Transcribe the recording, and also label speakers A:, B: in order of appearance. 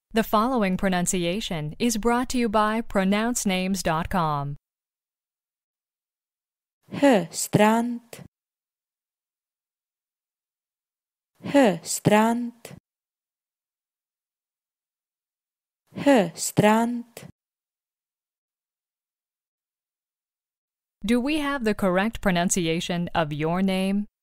A: The following pronunciation is brought to you by PronounceNames.com.
B: Sjöstrand, Sjöstrand, Sjöstrand.
A: Do we have the correct pronunciation of your name?